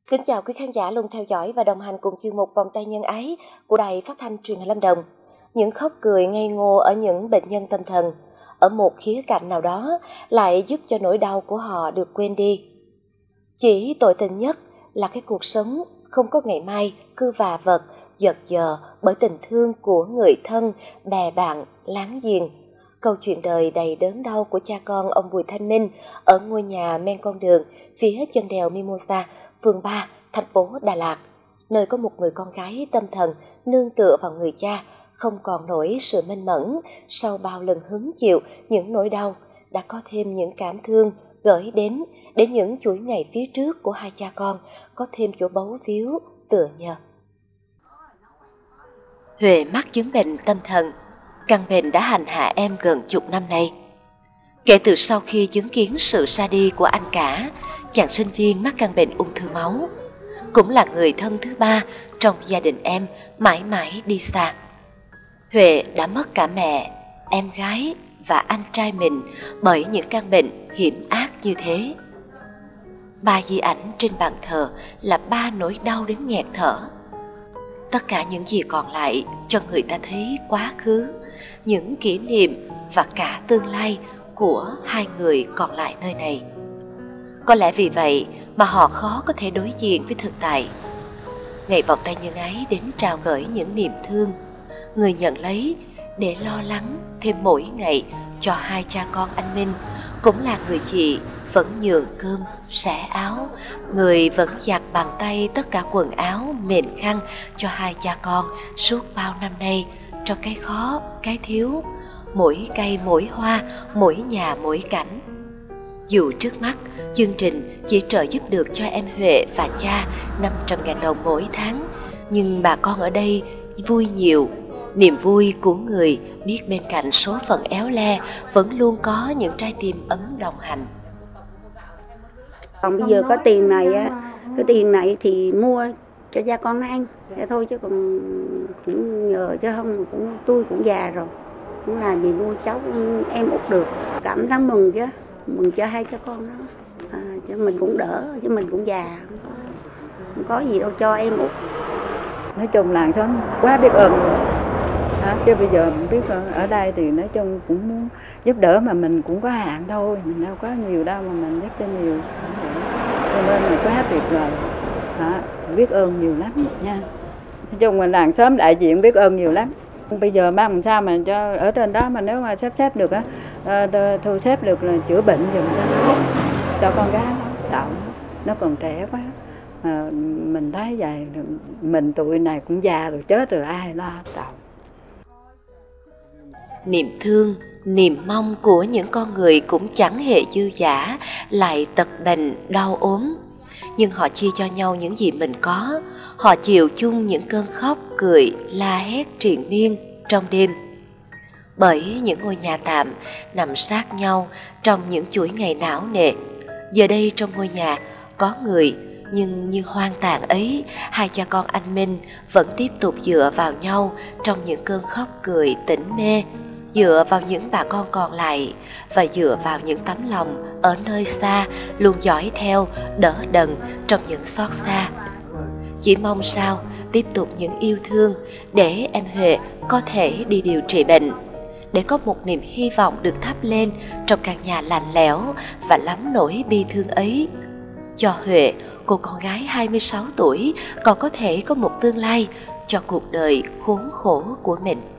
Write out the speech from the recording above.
Kính chào quý khán giả luôn theo dõi và đồng hành cùng chuyên mục Vòng tay nhân ái của Đài Phát thanh Truyền hình Lâm Đồng. Những khóc cười ngây ngô ở những bệnh nhân tâm thần, ở một khía cạnh nào đó lại giúp cho nỗi đau của họ được quên đi. Chỉ tồi tệ nhất là cái cuộc sống không có ngày mai cứ và vật, giật giờ bởi tình thương của người thân, bè bạn, láng giềng. Câu chuyện đời đầy đớn đau của cha con ông Bùi Thanh Minh ở ngôi nhà men con đường phía chân đèo Mimosa, phường 3, thành phố Đà Lạt, nơi có một người con gái tâm thần nương tựa vào người cha, không còn nổi sự mênh mẫn sau bao lần hứng chịu những nỗi đau, đã có thêm những cảm thương gửi đến để những chuỗi ngày phía trước của hai cha con có thêm chỗ báu víu tựa nhờ. Huệ mắc chứng bệnh tâm thần. Căn bệnh đã hành hạ em gần chục năm nay. Kể từ sau khi chứng kiến sự ra đi của anh cả, chàng sinh viên mắc căn bệnh ung thư máu, cũng là người thân thứ ba trong gia đình em mãi mãi đi xa. Huệ đã mất cả mẹ, em gái và anh trai mình bởi những căn bệnh hiểm ác như thế. 3 di ảnh trên bàn thờ là 3 nỗi đau đến nghẹt thở. Tất cả những gì còn lại cho người ta thấy quá khứ, những kỷ niệm và cả tương lai của hai người còn lại nơi này. Có lẽ vì vậy mà họ khó có thể đối diện với thực tại. Ngày vòng tay nhân ái đến trao gửi những niềm thương, người nhận lấy để lo lắng thêm mỗi ngày cho hai cha con anh Minh, cũng là người chị vẫn nhường cơm, xẻ áo, người vẫn giặt bằng tay tất cả quần áo, mền khăn cho hai cha con suốt bao năm nay, trong cái khó, cái thiếu, mỗi cây mỗi hoa, mỗi nhà mỗi cảnh. Dù trước mắt, chương trình chỉ trợ giúp được cho em Huệ và cha 500.000 đồng mỗi tháng, nhưng bà con ở đây vui nhiều. Niềm vui của người biết bên cạnh số phận éo le vẫn luôn có những trái tim ấm đồng hành. Còn bây giờ có tiền này á, cái tiền này thì mua cho cha con nó ăn, thế thôi, chứ còn cũng nhờ, chứ không tôi cũng già rồi, cũng làm gì nuôi cháu em út được. Cảm thấy mừng chứ, mừng cho hai cha con đó, chứ mình cũng đỡ, chứ mình cũng già, không có gì đâu cho em út. Nói chung làng xóm quá biết ơn chứ bây giờ biết ở đây thì nói chung cũng muốn giúp đỡ, mà mình cũng có hạn thôi, mình đâu có nhiều đâu mà mình giúp cho nhiều, cho nên là quá tuyệt vời, biết ơn nhiều lắm nha. Nói chung là làng xóm đại diện biết ơn nhiều lắm. Bây giờ ba làm sao mà cho ở trên đó mà nếu mà sắp xếp được á, thu xếp được là chữa bệnh giùm cho con gái nó còn trẻ quá. Mà mình thấy vậy, mình tụi này cũng già rồi, chết rồi ai lo tạo. Niềm thương, niềm mong của những con người cũng chẳng hề dư dả, lại tật bệnh, đau ốm. Nhưng họ chia cho nhau những gì mình có, họ chịu chung những cơn khóc, cười, la hét triền miên trong đêm. Bởi những ngôi nhà tạm nằm sát nhau trong những chuỗi ngày não nề, giờ đây trong ngôi nhà có người, nhưng như hoang tàn ấy, hai cha con anh Minh vẫn tiếp tục dựa vào nhau trong những cơn khóc cười tỉnh mê, dựa vào những bà con còn lại và dựa vào những tấm lòng ở nơi xa luôn dõi theo, đỡ đần trong những xót xa. Chỉ mong sao tiếp tục những yêu thương để em Huệ có thể đi điều trị bệnh, để có một niềm hy vọng được thắp lên trong căn nhà lạnh lẽo và lắm nỗi bi thương ấy. Cho Huệ, cô con gái 26 tuổi, còn có thể có một tương lai cho cuộc đời khốn khổ của mình.